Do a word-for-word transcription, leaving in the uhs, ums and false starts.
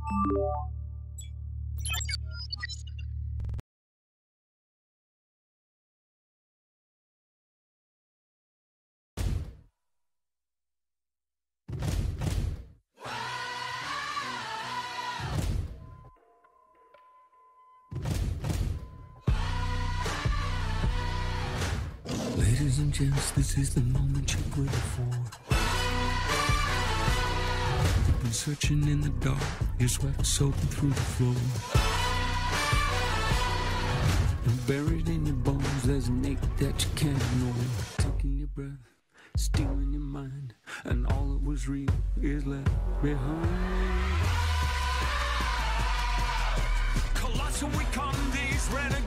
Ladies and gents, this is the moment you've waited for. You've been searching in the dark, your sweat soaking through the floor. And buried in your bones, there's an ache that you can't ignore. Taking your breath, stealing your mind, and all that was real is left behind. Colossal, we come these red